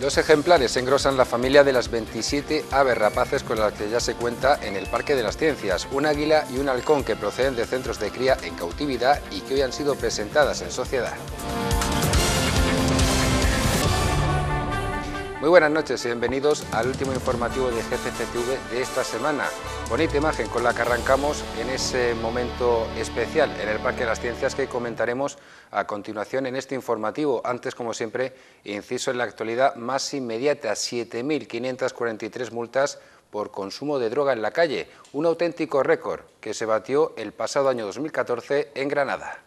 2 ejemplares engrosan la familia de las 27 aves rapaces con las que ya se cuenta en el Parque de las Ciencias, un águila y un halcón que proceden de centros de cría en cautividad y que hoy han sido presentadas en sociedad. Muy buenas noches y bienvenidos al último informativo de GCCTV de esta semana. Bonita imagen con la que arrancamos en ese momento especial en el Parque de las Ciencias que comentaremos a continuación en este informativo. Antes, como siempre, inciso en la actualidad más inmediata, 7.543 multas por consumo de droga en la calle, un auténtico récord que se batió el pasado año 2014 en Granada.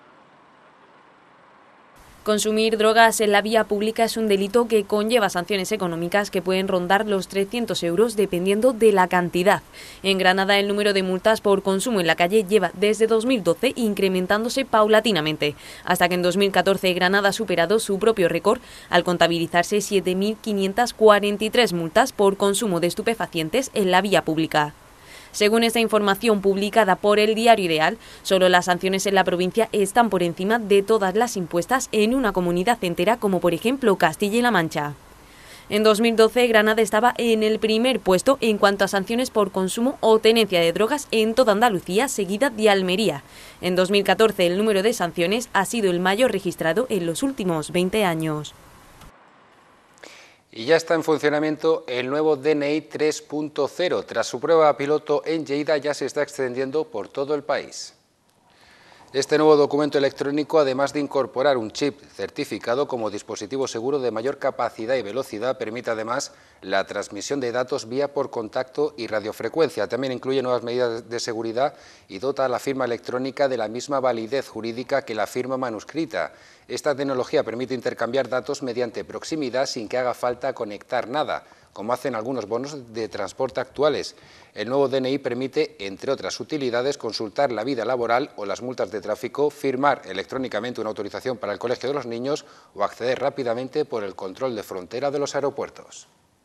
Consumir drogas en la vía pública es un delito que conlleva sanciones económicas que pueden rondar los 300 euros dependiendo de la cantidad. En Granada el número de multas por consumo en la calle lleva desde 2012 incrementándose paulatinamente, hasta que en 2014 Granada ha superado su propio récord al contabilizarse 7.543 multas por consumo de estupefacientes en la vía pública. Según esta información publicada por el Diario Ideal, solo las sanciones en la provincia están por encima de todas las impuestas en una comunidad entera como por ejemplo Castilla y La Mancha. En 2012 Granada estaba en el primer puesto en cuanto a sanciones por consumo o tenencia de drogas en toda Andalucía, seguida de Almería. En 2014 el número de sanciones ha sido el mayor registrado en los últimos 20 años. Y ya está en funcionamiento el nuevo DNI 3.0. Tras su prueba piloto en Lleida ya se está extendiendo por todo el país. Este nuevo documento electrónico, además de incorporar un chip certificado como dispositivo seguro de mayor capacidad y velocidad, permite además la transmisión de datos vía por contacto y radiofrecuencia. También incluye nuevas medidas de seguridad y dota a la firma electrónica de la misma validez jurídica que la firma manuscrita. Esta tecnología permite intercambiar datos mediante proximidad sin que haga falta conectar nada, como hacen algunos bonos de transporte actuales. El nuevo DNI permite, entre otras utilidades, consultar la vida laboral o las multas de tráfico, firmar electrónicamente una autorización para el colegio de los niños o acceder rápidamente por el control de frontera de los aeropuertos.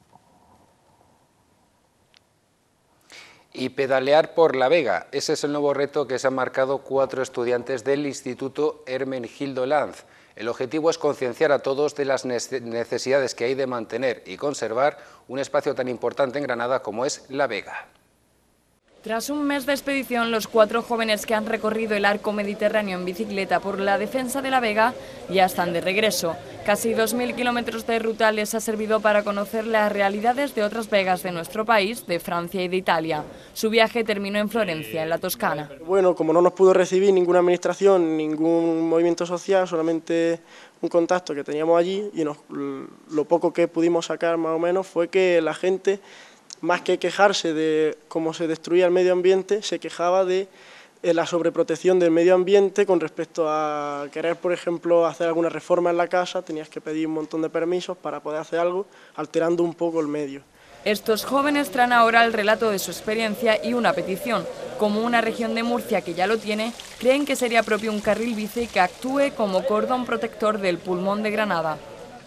Y pedalear por La Vega, ese es el nuevo reto que se han marcado 4 estudiantes del Instituto Hermenegildo Lanz. El objetivo es concienciar a todos de las necesidades que hay de mantener y conservar un espacio tan importante en Granada como es La Vega. Tras un mes de expedición, los 4 jóvenes que han recorrido el arco mediterráneo en bicicleta por la defensa de La Vega ya están de regreso. Casi 2.000 kilómetros de ruta les ha servido para conocer las realidades de otras vegas de nuestro país, de Francia y de Italia. Su viaje terminó en Florencia, en la Toscana. Bueno, como no nos pudo recibir ninguna administración, ningún movimiento social, solamente un contacto que teníamos allí, y lo poco que pudimos sacar más o menos fue que la gente, más que quejarse de cómo se destruía el medio ambiente, se quejaba de la sobreprotección del medio ambiente con respecto a querer, por ejemplo, hacer alguna reforma en la casa, tenías que pedir un montón de permisos para poder hacer algo, alterando un poco el medio. Estos jóvenes traen ahora el relato de su experiencia y una petición. Como una región de Murcia que ya lo tiene, creen que sería propio un carril bici que actúe como cordón protector del pulmón de Granada.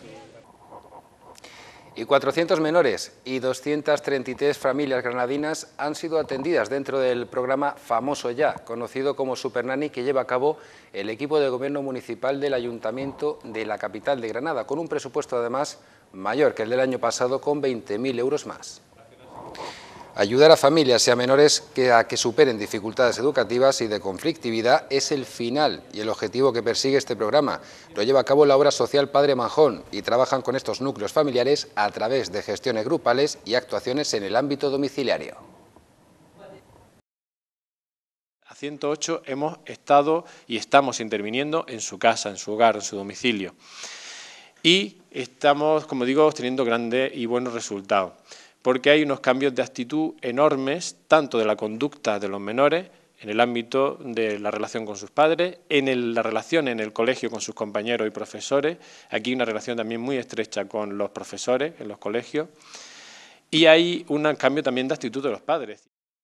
Y 400 menores y 233 familias granadinas han sido atendidas dentro del programa Famoso Ya, conocido como Supernani, que lleva a cabo el equipo de gobierno municipal del Ayuntamiento de la capital de Granada, con un presupuesto además mayor que el del año pasado, con 20.000 euros más. Ayudar a familias y a menores a que superen dificultades educativas y de conflictividad es el final y el objetivo que persigue este programa. Lo lleva a cabo la obra social Padre Manjón y trabajan con estos núcleos familiares a través de gestiones grupales y actuaciones en el ámbito domiciliario. A 108 hemos estado y estamos interviniendo en su casa, en su hogar, en su domicilio. Y estamos, como digo, obteniendo grandes y buenos resultados, porque hay unos cambios de actitud enormes, tanto de la conducta de los menores, en el ámbito de la relación con sus padres, la relación en el colegio con sus compañeros y profesores, aquí hay una relación también muy estrecha con los profesores en los colegios, y hay un cambio también de actitud de los padres.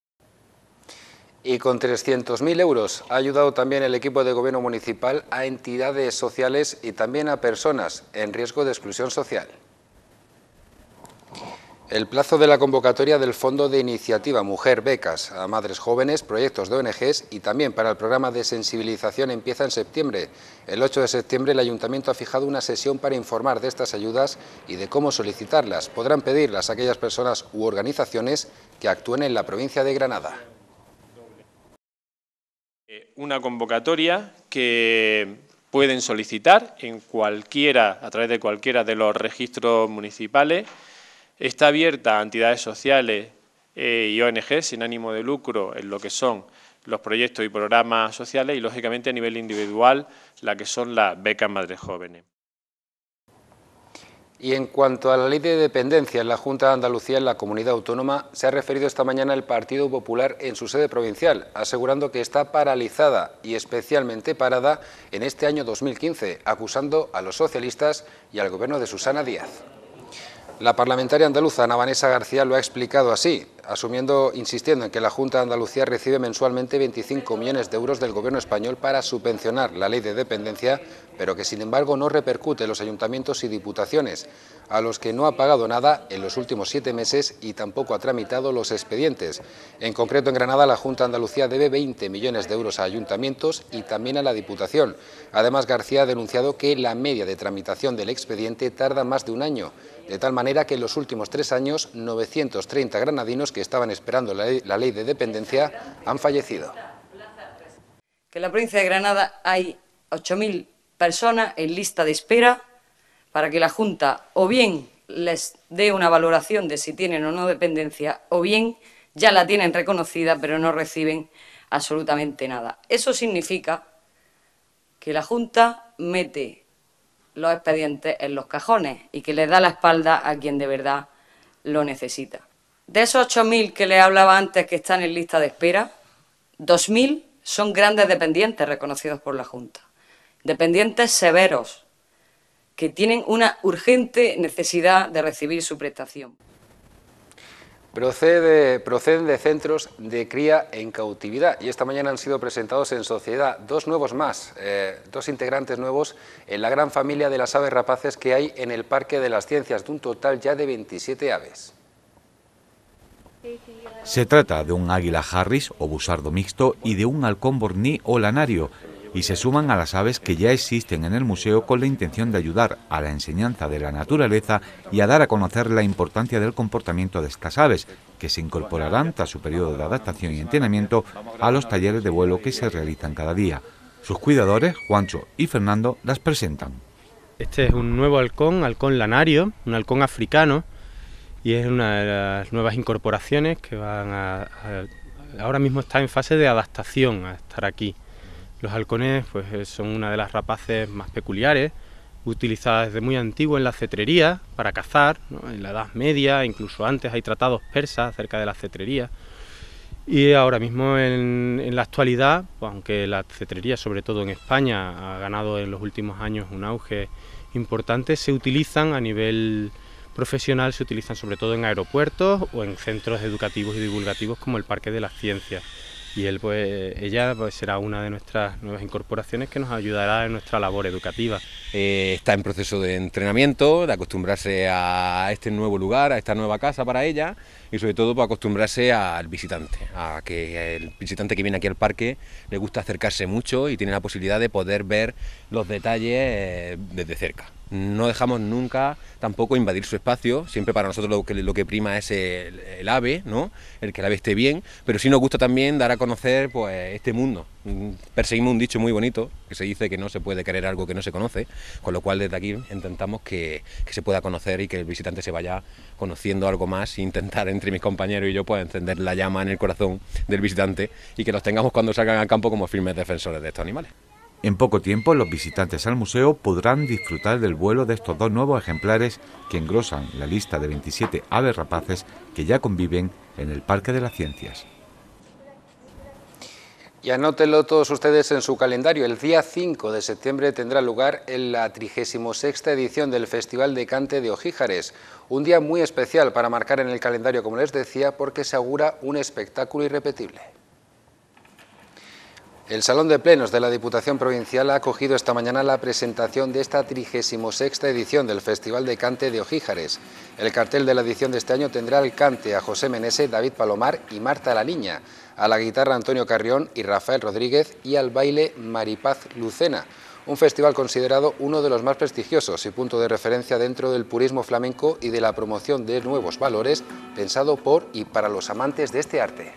Y con 300.000 euros ha ayudado también el equipo de gobierno municipal a entidades sociales y también a personas en riesgo de exclusión social. El plazo de la convocatoria del Fondo de Iniciativa Mujer Becas a Madres Jóvenes, proyectos de ONGs y también para el programa de sensibilización empieza en septiembre. El 8 de septiembre el Ayuntamiento ha fijado una sesión para informar de estas ayudas y de cómo solicitarlas. Podrán pedirlas a aquellas personas u organizaciones que actúen en la provincia de Granada. Una convocatoria que pueden solicitar a través de cualquiera de los registros municipales. Está abierta a entidades sociales y ONG sin ánimo de lucro en lo que son los proyectos y programas sociales y, lógicamente, a nivel individual, la que son las becas Madres Jóvenes. Y en cuanto a la ley de dependencia, en la Junta de Andalucía, en la comunidad autónoma, se ha referido esta mañana el Partido Popular en su sede provincial, asegurando que está paralizada y especialmente parada en este año 2015, acusando a los socialistas y al gobierno de Susana Díaz. La parlamentaria andaluza Ana Vanessa García lo ha explicado así, insistiendo en que la Junta de Andalucía recibe mensualmente 25 millones de euros del Gobierno español para subvencionar la ley de dependencia, pero que sin embargo no repercute en los ayuntamientos y diputaciones, a los que no ha pagado nada en los últimos 7 meses y tampoco ha tramitado los expedientes. En concreto, en Granada, la Junta de Andalucía debe 20 millones de euros a ayuntamientos y también a la Diputación. Además, García ha denunciado que la media de tramitación del expediente tarda más de un año, de tal manera que en los últimos 3 años 930 granadinos que estaban esperando la ley de dependencia han fallecido. Que en la provincia de Granada hay 8.000 personas en lista de espera para que la Junta o bien les dé una valoración de si tienen o no dependencia, o bien ya la tienen reconocida pero no reciben absolutamente nada. Eso significa que la Junta mete los expedientes en los cajones y que les da la espalda a quien de verdad lo necesita. De esos 8.000 que les hablaba antes que están en lista de espera, 2.000 son grandes dependientes reconocidos por la Junta. Dependientes severos, que tienen una urgente necesidad de recibir su prestación. Proceden de centros de cría en cautividad y esta mañana han sido presentados en sociedad 2 nuevos más, 2 integrantes nuevos en la gran familia de las aves rapaces que hay en el Parque de las Ciencias, de un total ya de 27 aves. Se trata de un águila Harris o busardo mixto y de un halcón borní o lanario, y se suman a las aves que ya existen en el museo con la intención de ayudar a la enseñanza de la naturaleza y a dar a conocer la importancia del comportamiento de estas aves, que se incorporarán tras su periodo de adaptación y entrenamiento a los talleres de vuelo que se realizan cada día. Sus cuidadores, Juancho y Fernando, las presentan. Este es un nuevo halcón lanario, un halcón africano, y es una de las nuevas incorporaciones que ahora mismo está en fase de adaptación a estar aquí. Los halcones pues, son una de las rapaces más peculiares, utilizadas desde muy antiguo en la cetrería para cazar, ¿no? En la Edad Media, incluso antes hay tratados persas acerca de la cetrería. Y ahora mismo en la actualidad, pues, aunque la cetrería, sobre todo en España, ha ganado en los últimos años un auge importante, se utilizan a nivel profesional, se utilizan sobre todo en aeropuertos o en centros educativos y divulgativos como el Parque de las Ciencias. Y ella será una de nuestras nuevas incorporaciones que nos ayudará en nuestra labor educativa. Está en proceso de entrenamiento, de acostumbrarse a este nuevo lugar, a esta nueva casa para ella y sobre todo para acostumbrarse al visitante, a que el visitante que viene aquí al parque le gusta acercarse mucho y tiene la posibilidad de poder ver los detalles desde cerca. No dejamos nunca tampoco invadir su espacio, siempre para nosotros lo que prima es el ave, ¿no? El que el ave esté bien, pero sí nos gusta también dar a conocer pues, este mundo. Perseguimos un dicho muy bonito, que se dice que no se puede querer algo que no se conoce, con lo cual desde aquí intentamos que se pueda conocer y que el visitante se vaya conociendo algo más e intentar entre mis compañeros y yo pues encender la llama en el corazón del visitante y que los tengamos cuando salgan al campo como firmes defensores de estos animales. En poco tiempo, los visitantes al museo podrán disfrutar del vuelo de estos 2 nuevos ejemplares que engrosan la lista de 27 aves rapaces que ya conviven en el Parque de las Ciencias. Y anótenlo todos ustedes en su calendario. El día 5 de septiembre tendrá lugar la 36ª edición del Festival de Cante de Ojíjares. Un día muy especial para marcar en el calendario, como les decía, porque se augura un espectáculo irrepetible. El Salón de Plenos de la Diputación Provincial ha acogido esta mañana la presentación de esta 36ª edición del Festival de Cante de Ojíjares. El cartel de la edición de este año tendrá al cante a José Menese, David Palomar y Marta la Niña, a la guitarra Antonio Carrión y Rafael Rodríguez y al baile Maripaz Lucena. Un festival considerado uno de los más prestigiosos y punto de referencia dentro del purismo flamenco y de la promoción de nuevos valores, pensado por y para los amantes de este arte.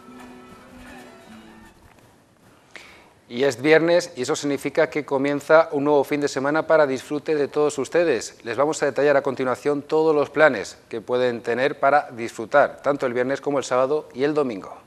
Y es viernes y eso significa que comienza un nuevo fin de semana para disfrute de todos ustedes. Les vamos a detallar a continuación todos los planes que pueden tener para disfrutar, tanto el viernes como el sábado y el domingo.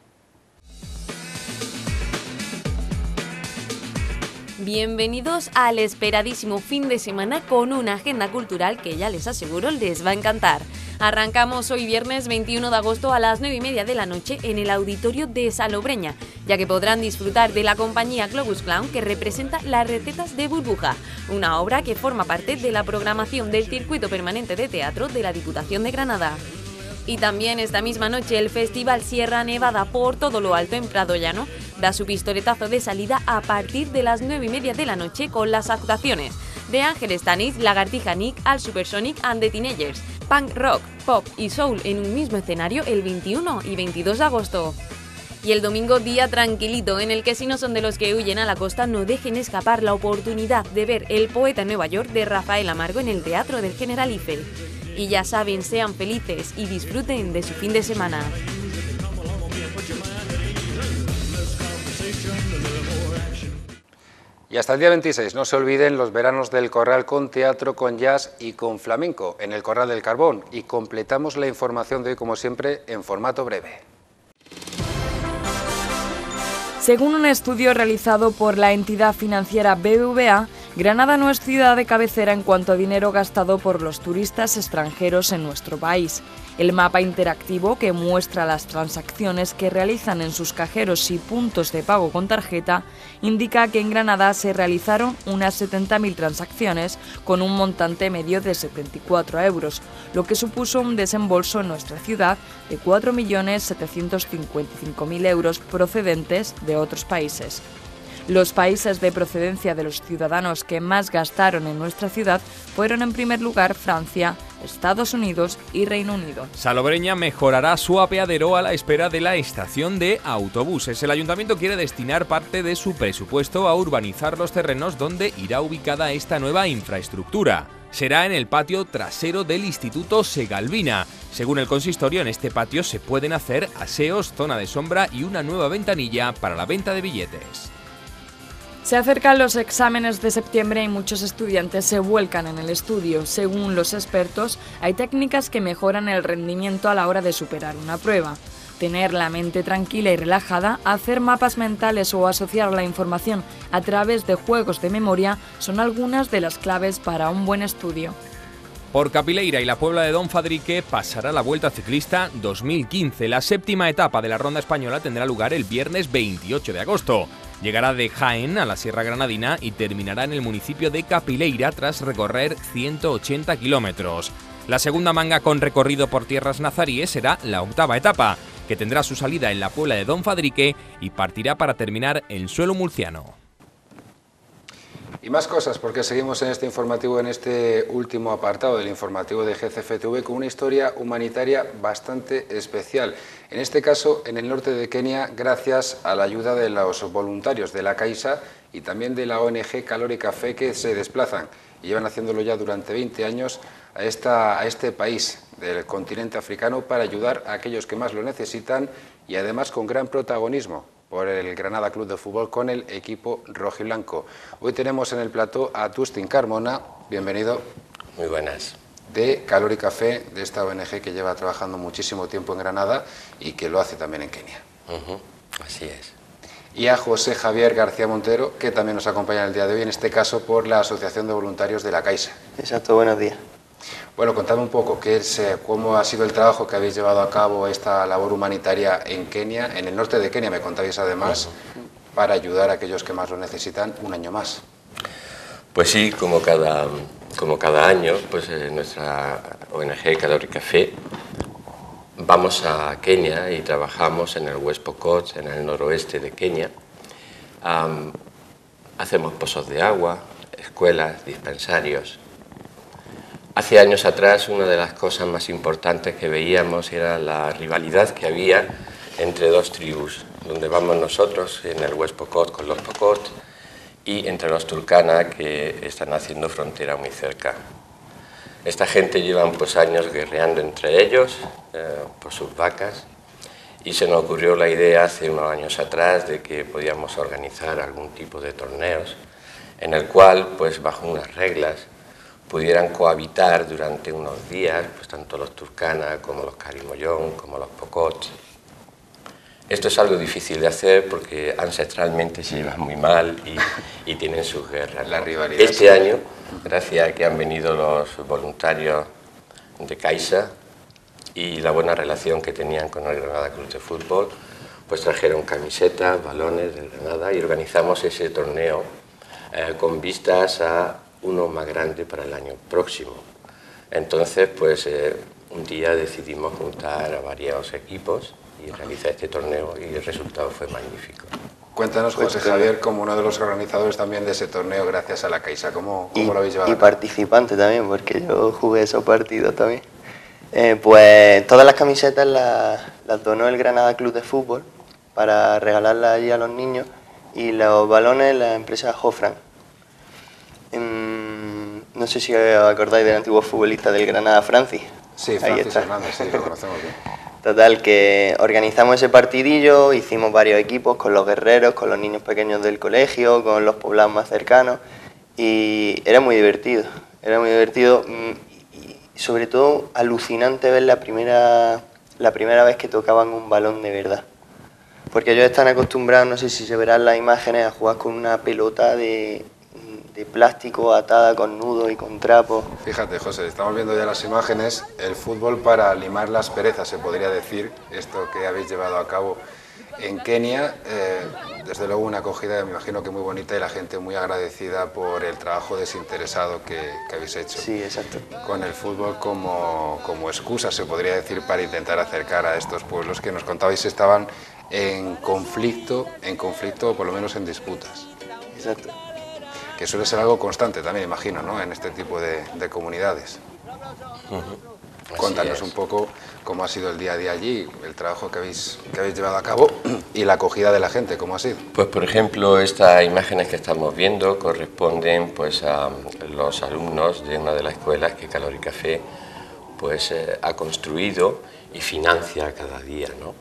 Bienvenidos al esperadísimo fin de semana con una agenda cultural que ya les aseguro les va a encantar. Arrancamos hoy viernes 21 de agosto a las 9:30 de la noche en el auditorio de Salobreña, ya que podrán disfrutar de la compañía Globus Clown que representa Las recetas de burbuja, una obra que forma parte de la programación del circuito permanente de teatro de la Diputación de Granada. Y también esta misma noche el Festival Sierra Nevada por todo lo alto en Prado Llano da su pistoletazo de salida a partir de las 9:30 de la noche con las actuaciones de Ángel Stannis, Lagartija Nick, Al Supersonic and the Teenagers, punk rock, pop y soul en un mismo escenario el 21 y 22 de agosto. Y el domingo día tranquilito en el que si no son de los que huyen a la costa no dejen escapar la oportunidad de ver El poeta en Nueva York de Rafael Amargo en el Teatro del Generalife. Y ya saben, sean felices y disfruten de su fin de semana. Y hasta el día 26, no se olviden los veranos del Corral con teatro, con jazz y con flamenco en el Corral del Carbón. Y completamos la información de hoy, como siempre, en formato breve. Según un estudio realizado por la entidad financiera BBVA, Granada no es ciudad de cabecera en cuanto a dinero gastado por los turistas extranjeros en nuestro país. El mapa interactivo que muestra las transacciones que realizan en sus cajeros y puntos de pago con tarjeta indica que en Granada se realizaron unas 70.000 transacciones con un montante medio de 74 euros, lo que supuso un desembolso en nuestra ciudad de 4.755.000 euros procedentes de otros países. Los países de procedencia de los ciudadanos que más gastaron en nuestra ciudad fueron en primer lugar Francia, Estados Unidos y Reino Unido. Salobreña mejorará su apeadero a la espera de la estación de autobuses. El ayuntamiento quiere destinar parte de su presupuesto a urbanizar los terrenos donde irá ubicada esta nueva infraestructura. Será en el patio trasero del Instituto Segalvina. Según el consistorio, en este patio se pueden hacer aseos, zona de sombra y una nueva ventanilla para la venta de billetes. Se acercan los exámenes de septiembre y muchos estudiantes se vuelcan en el estudio. Según los expertos, hay técnicas que mejoran el rendimiento a la hora de superar una prueba. Tener la mente tranquila y relajada, hacer mapas mentales o asociar la información a través de juegos de memoria son algunas de las claves para un buen estudio. Por Capileira y la Puebla de Don Fadrique pasará la Vuelta Ciclista 2015. La séptima etapa de la Ronda Española tendrá lugar el viernes 28 de agosto. Llegará de Jaén a la Sierra Granadina y terminará en el municipio de Capileira tras recorrer 180 kilómetros. La segunda manga con recorrido por tierras nazaríes será la octava etapa, que tendrá su salida en la Puebla de Don Fadrique y partirá para terminar en suelo murciano. Y más cosas, porque seguimos en este informativo, en este último apartado del informativo de GCFTV, con una historia humanitaria bastante especial. En este caso, en el norte de Kenia, gracias a la ayuda de los voluntarios de la Caixa y también de la ONG Calor y Café, que se desplazan y llevan haciéndolo ya durante 20 años a este país del continente africano para ayudar a aquellos que más lo necesitan y además con gran protagonismo por el Granada Club de Fútbol con el equipo rojiblanco. Hoy tenemos en el plató a Dustin Carmona, bienvenido. Muy buenas. De Calor y Café, de esta ONG que lleva trabajando muchísimo tiempo en Granada y que lo hace también en Kenia. Así es. Y a José Javier García Montero, que también nos acompaña el día de hoy, en este caso por la Asociación de Voluntarios de la Caixa. Exacto, buenos días. Bueno, contadme un poco cómo ha sido el trabajo que habéis llevado a cabo, esta labor humanitaria en Kenia, en el norte de Kenia, me contabais además, para ayudar a aquellos que más lo necesitan un año más. Pues sí, como cada año, pues nuestra ONG Calor y Café vamos a Kenia y trabajamos en el West Pokot, en el noroeste de Kenia, hacemos pozos de agua, escuelas, dispensarios. Hace años atrás una de las cosas más importantes que veíamos era la rivalidad que había entre dos tribus, donde vamos nosotros en el West Pokot con los Pokot y entre los Turkana que están haciendo frontera muy cerca. Esta gente llevan pues años guerreando entre ellos por sus vacas y se nos ocurrió la idea hace unos años atrás de que podíamos organizar algún tipo de torneos en el cual pues bajo unas reglas pudieran cohabitar durante unos días pues tanto los Turkana como los Karimoyón como los Pokot. Esto es algo difícil de hacer porque ancestralmente se llevan muy mal y tienen sus guerras. La rivalidad. Este año, gracias a que han venido los voluntarios de Caixa y la buena relación que tenían con el Granada Club de Fútbol, pues trajeron camisetas, balones del Granada y organizamos ese torneo con vistas a uno más grande para el año próximo. Entonces, pues un día decidimos juntar a varios equipos y realizar este torneo y el resultado fue magnífico. Cuéntanos, José Javier, como uno de los organizadores también de ese torneo, gracias a la Caixa, ¿cómo lo habéis llevado? Y participante también, porque yo jugué esos partidos también. Pues todas las camisetas las donó el Granada Club de Fútbol para regalarlas allí a los niños y los balones la empresa Jofran. No sé si os acordáis del antiguo futbolista del Granada, Francis. Sí, Francis Hernández, sí, lo conocemos bien. Total, que organizamos ese partidillo, hicimos varios equipos con los guerreros, con los niños pequeños del colegio, con los poblados más cercanos y era muy divertido y sobre todo alucinante ver la primera vez que tocaban un balón de verdad. Porque ellos están acostumbrados, no sé si se verán las imágenes, a jugar con una pelota de plástico atada con nudos y con trapos. Fíjate, José, estamos viendo ya las imágenes, el fútbol para limar las perezas, se podría decir, esto que habéis llevado a cabo en Kenia, desde luego una acogida, me imagino que muy bonita y la gente muy agradecida por el trabajo desinteresado que habéis hecho. Sí, exacto. Con el fútbol como excusa, se podría decir, para intentar acercar a estos pueblos que nos contabais estaban en conflicto o por lo menos en disputas. Exacto. Que suele ser algo constante también, imagino, ¿no?, en este tipo de comunidades. Cuéntanos un poco cómo ha sido el día a día allí, el trabajo que habéis llevado a cabo y la acogida de la gente, ¿cómo ha sido? Pues por ejemplo, estas imágenes que estamos viendo corresponden pues a los alumnos de una de las escuelas que Calor y Café pues ha construido y financia cada día, ¿no?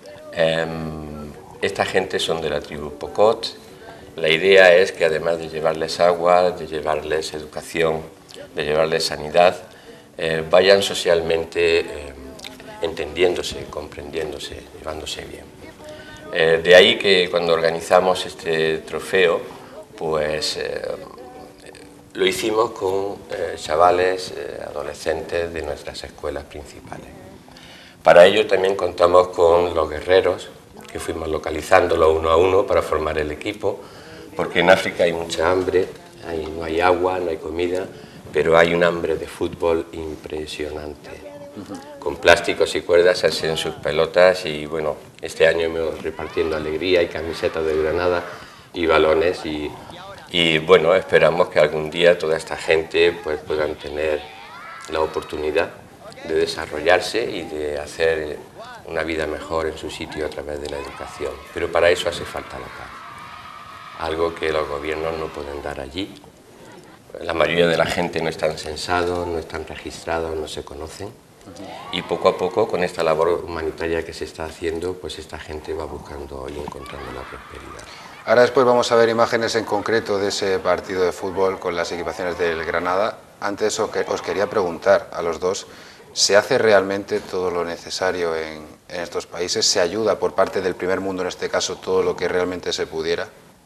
Esta gente son de la tribu Pokot. La idea es que además de llevarles agua, de llevarles educación, de llevarles sanidad, vayan socialmente entendiéndose, comprendiéndose, llevándose bien. De ahí que cuando organizamos este trofeo, pues lo hicimos con chavales, adolescentes de nuestras escuelas principales. Para ello también contamos con los guerreros, que fuimos localizándolo uno a uno para formar el equipo, porque en África hay mucha hambre, no hay agua, no hay comida, pero hay un hambre de fútbol impresionante. Con plásticos y cuerdas hacen sus pelotas y bueno, este año hemos repartiendo alegría y camisetas de Granada y balones y bueno, esperamos que algún día toda esta gente pues puedan tener la oportunidad de desarrollarse y de hacer una vida mejor en su sitio a través de la educación. Pero para eso hace falta la paz, algo que los gobiernos no pueden dar allí. La mayoría de la gente no están censados, no están registrados, no se conocen. Y poco a poco, con esta labor humanitaria que se está haciendo, pues esta gente va buscando y encontrando la prosperidad. Ahora después vamos a ver imágenes en concreto de ese partido de fútbol con las equipaciones del Granada. Antes os quería preguntar a los dos, ¿se hace realmente todo lo necesario en estos países? ¿Se ayuda por parte del primer mundo, en este caso, todo lo que realmente se pudiera?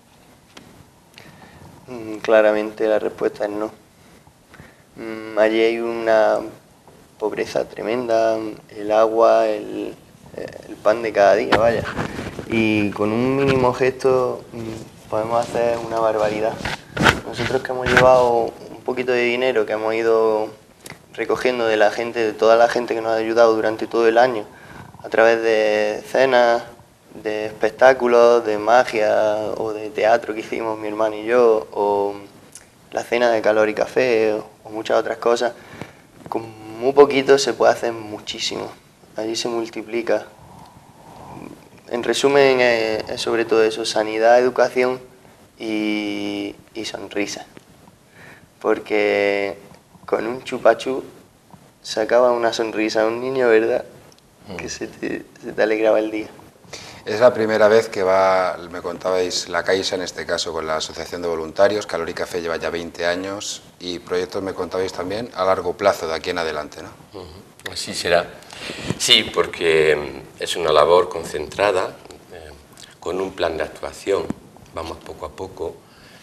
Claramente la respuesta es no. Allí hay una pobreza tremenda, el agua, el pan de cada día, vaya. Y con un mínimo gesto podemos hacer una barbaridad. Nosotros que hemos llevado un poquito de dinero que hemos ido recogiendo de la gente, de toda la gente que nos ha ayudado durante todo el año, a través de cenas, de espectáculos, de magia o de teatro que hicimos mi hermano y yo, o la cena de calor y café, o muchas otras cosas, con muy poquito se puede hacer muchísimo. Allí se multiplica. En resumen, es sobre todo eso, sanidad, educación y sonrisa. Porque con un chupachú sacaba una sonrisa a un niño, ¿verdad? Que se te alegraba el día. Es la primera vez que va, me contabais, la Caixa, en este caso con la Asociación de Voluntarios. Calor y Café lleva ya 20 años y proyectos, me contabais también, a largo plazo, de aquí en adelante, ¿no? Así será. Sí, porque es una labor concentrada, con un plan de actuación. Vamos poco a poco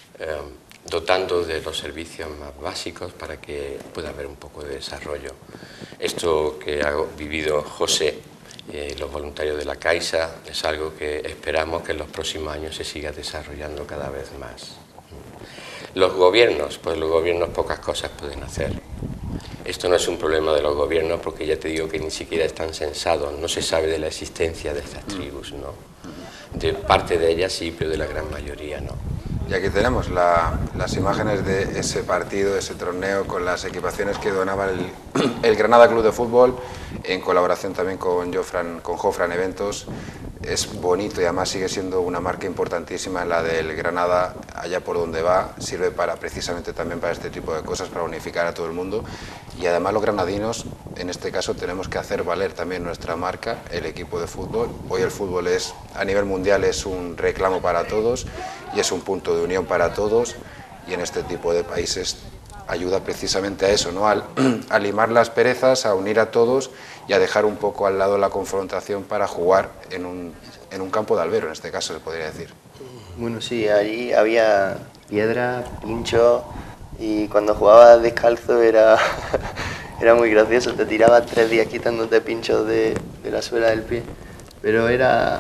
dotando de los servicios más básicos para que pueda haber un poco de desarrollo. Esto que ha vivido José, los voluntarios de la Caixa, es algo que esperamos que en los próximos años se siga desarrollando cada vez más. Los gobiernos, pues los gobiernos pocas cosas pueden hacer. Esto no es un problema de los gobiernos porque ya te digo que ni siquiera están censados, no se sabe de la existencia de estas tribus, ¿no? De parte de ellas sí, pero de la gran mayoría no. Y aquí tenemos las imágenes de ese partido, ese torneo, con las equipaciones que donaba el Granada Club de Fútbol, en colaboración también con Jofran Eventos. Es bonito y además sigue siendo una marca importantísima la del Granada, allá por donde va. Sirve precisamente también para este tipo de cosas, para unificar a todo el mundo. Y además los granadinos, en este caso, tenemos que hacer valer también nuestra marca, el equipo de fútbol. Hoy el fútbol a nivel mundial es un reclamo para todos y es un punto de unión para todos, y en este tipo de países ayuda precisamente a eso, ¿no? A limar las perezas, a unir a todos y a dejar un poco al lado la confrontación para jugar en un campo de albero, en este caso se podría decir. Bueno, sí, allí había piedra, pincho, y cuando jugabas descalzo era muy gracioso, te tirabas 3 días quitándote pinchos de la suela del pie, pero era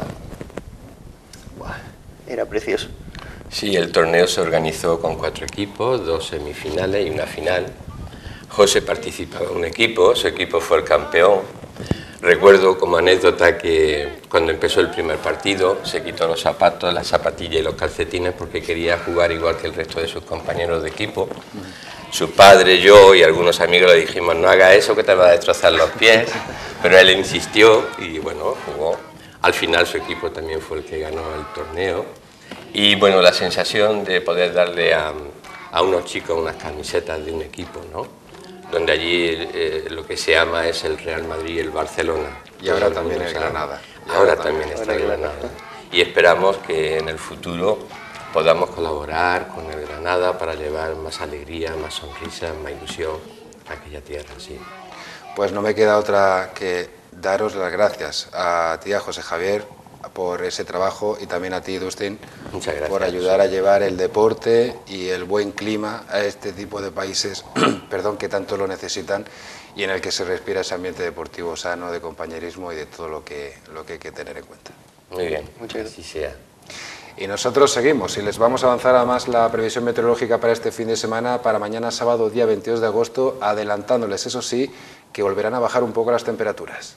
precioso. Sí, el torneo se organizó con 4 equipos, 2 semifinales y una final. José participaba en un equipo, su equipo fue el campeón. Recuerdo como anécdota que cuando empezó el primer partido se quitó los zapatos, las zapatillas y los calcetines porque quería jugar igual que el resto de sus compañeros de equipo. Su padre, yo y algunos amigos le dijimos: no haga eso que te va a destrozar los pies, pero él insistió y bueno, jugó. Al final su equipo también fue el que ganó el torneo. Y bueno, la sensación de poder darle a unos chicos unas camisetas de un equipo, ¿no? Donde allí lo que se ama es el Real Madrid y el Barcelona. Y ahora también el Granada. Y ahora también está el Granada. Y esperamos que en el futuro podamos colaborar con el Granada para llevar más alegría, más sonrisa, más ilusión a aquella tierra, sí. Pues no me queda otra que daros las gracias a ti, a José Javier, por ese trabajo, y también a ti, Dustin, por ayudar a llevar el deporte y el buen clima a este tipo de países perdón, que tanto lo necesitan y en el que se respira ese ambiente deportivo sano, de compañerismo y de todo lo que hay que tener en cuenta. Muy bien, muchas gracias. Así sea. Y nosotros seguimos y les vamos a avanzar además la previsión meteorológica para este fin de semana, para mañana sábado, día 22 de agosto, adelantándoles, eso sí, que volverán a bajar un poco las temperaturas.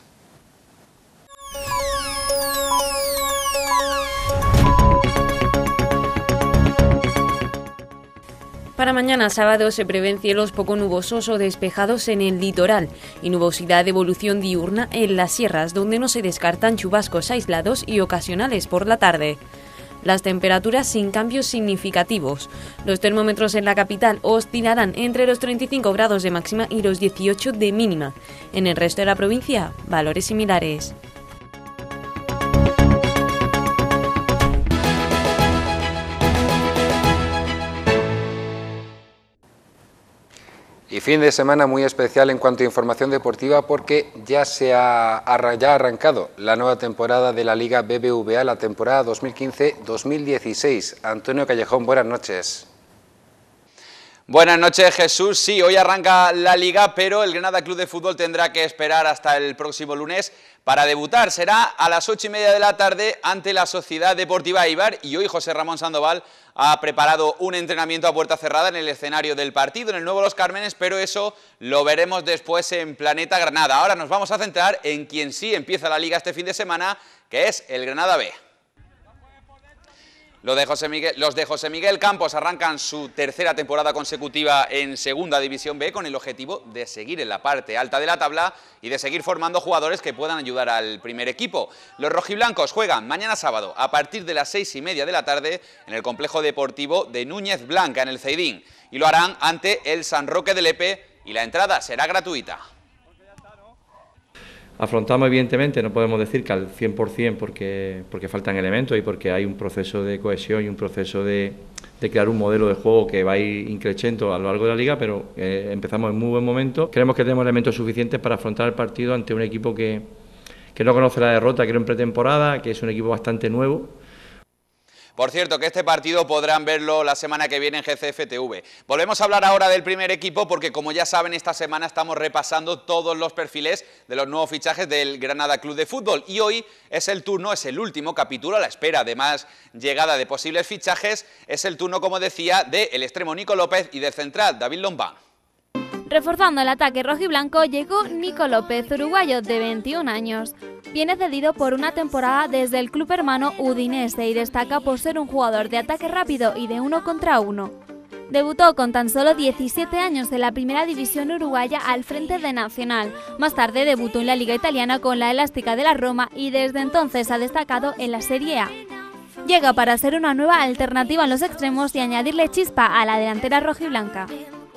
Para mañana sábado se prevén cielos poco nubosos o despejados en el litoral y nubosidad de evolución diurna en las sierras, donde no se descartan chubascos aislados y ocasionales por la tarde. Las temperaturas sin cambios significativos. Los termómetros en la capital oscilarán entre los 35 grados de máxima y los 18 de mínima. En el resto de la provincia, valores similares. Y fin de semana muy especial en cuanto a información deportiva, porque ya ha arrancado la nueva temporada de la Liga BBVA, la temporada 2015-2016. Antonio Callejón, buenas noches. Buenas noches, Jesús. Sí, hoy arranca la Liga, pero el Granada Club de Fútbol tendrá que esperar hasta el próximo lunes para debutar. Será a las 8:30 de la tarde ante la Sociedad Deportiva Eibar, y hoy José Ramón Sandoval ha preparado un entrenamiento a puerta cerrada en el escenario del partido, en el Nuevo Los Cármenes, pero eso lo veremos después en Planeta Granada. Ahora nos vamos a centrar en quien sí empieza la Liga este fin de semana, que es el Granada B. Los de José Miguel Campos arrancan su tercera temporada consecutiva en Segunda División B con el objetivo de seguir en la parte alta de la tabla y de seguir formando jugadores que puedan ayudar al primer equipo. Los rojiblancos juegan mañana sábado a partir de las 6:30 de la tarde en el complejo deportivo de Núñez Blanca en el Ceidín y lo harán ante el San Roque de Lepe y la entrada será gratuita. Afrontamos, evidentemente, no podemos decir que al 100% porque faltan elementos y porque hay un proceso de cohesión y un proceso de crear un modelo de juego que va a ir increciendo a lo largo de la liga, pero empezamos en muy buen momento. Creemos que tenemos elementos suficientes para afrontar el partido ante un equipo que no conoce la derrota, que era en pretemporada, que es un equipo bastante nuevo. Por cierto, que este partido podrán verlo la semana que viene en GCF TV. Volvemos a hablar ahora del primer equipo porque, como ya saben, esta semana estamos repasando todos los perfiles de los nuevos fichajes del Granada Club de Fútbol. Y hoy es el turno, es el último capítulo a la espera de más llegada de posibles fichajes. Es el turno, como decía, del extremo Nico López y del central David Lombán. Reforzando el ataque rojiblanco llegó Nico López, uruguayo de 21 años. Viene cedido por una temporada desde el club hermano Udinese y destaca por ser un jugador de ataque rápido y de 1 contra 1. Debutó con tan solo 17 años en la primera división uruguaya al frente de Nacional. Más tarde debutó en la Liga Italiana con la Elástica de la Roma y desde entonces ha destacado en la Serie A. Llega para ser una nueva alternativa en los extremos y añadirle chispa a la delantera rojiblanca.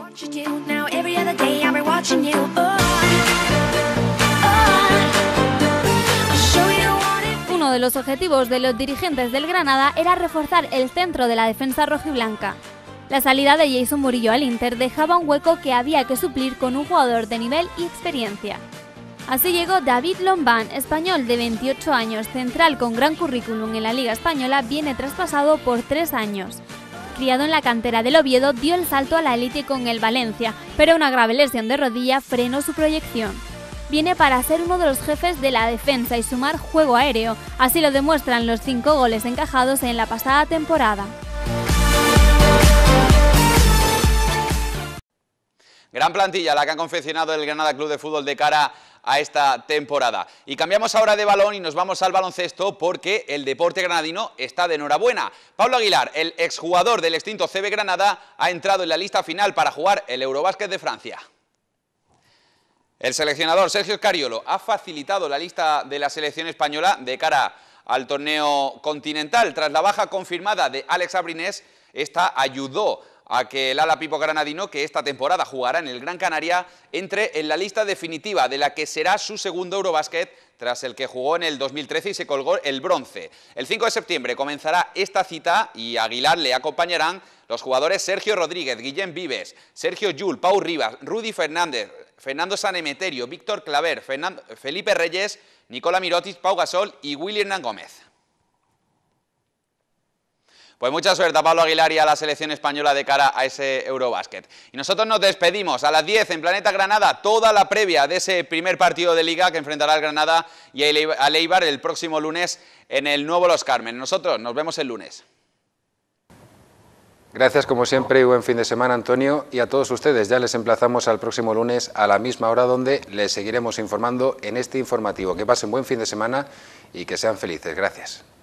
Uno de los objetivos de los dirigentes del Granada era reforzar el centro de la defensa rojiblanca. La salida de Jason Murillo al Inter dejaba un hueco que había que suplir con un jugador de nivel y experiencia. Así llegó David Lombán, español de 28 años, central con gran currículum en la Liga Española, viene traspasado por 3 años. Criado en la cantera del Oviedo, dio el salto a la élite con el Valencia, pero una grave lesión de rodilla frenó su proyección. Viene para ser uno de los jefes de la defensa y sumar juego aéreo, así lo demuestran los 5 goles encajados en la pasada temporada. Gran plantilla la que han confeccionado el Granada Club de Fútbol de cara a esta temporada. Y cambiamos ahora de balón y nos vamos al baloncesto porque el deporte granadino está de enhorabuena. Pablo Aguilar, el exjugador del extinto CB Granada, ha entrado en la lista final para jugar el Eurobásquet de Francia. El seleccionador Sergio Scariolo ha facilitado la lista de la selección española de cara al torneo continental. Tras la baja confirmada de Alex Abrines, esta ayudó a que el ala pipo granadino, que esta temporada jugará en el Gran Canaria, entre en la lista definitiva de la que será su segundo Eurobásquet, tras el que jugó en el 2013 y se colgó el bronce. El 5 de septiembre comenzará esta cita y a Aguilar le acompañarán los jugadores Sergio Rodríguez, Guillem Vives, Sergio Llull, Pau Rivas, Rudy Fernández, Fernando Sanemeterio, Víctor Claver, Felipe Reyes, Nicola Mirotic, Pau Gasol y Willy Hernán Gómez. Pues mucha suerte a Pablo Aguilar y a la selección española de cara a ese Eurobásquet. Y nosotros nos despedimos a las 10 en Planeta Granada, toda la previa de ese primer partido de Liga que enfrentará al Granada y al Eibar el próximo lunes en el nuevo Los Carmen. Nosotros nos vemos el lunes. Gracias como siempre y buen fin de semana, Antonio, y a todos ustedes. Ya les emplazamos al próximo lunes a la misma hora donde les seguiremos informando en este informativo. Que pasen buen fin de semana y que sean felices. Gracias.